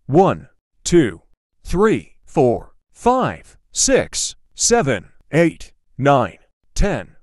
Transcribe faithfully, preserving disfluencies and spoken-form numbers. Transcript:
one, two, three, four, five, six, seven, eight, nine, ten.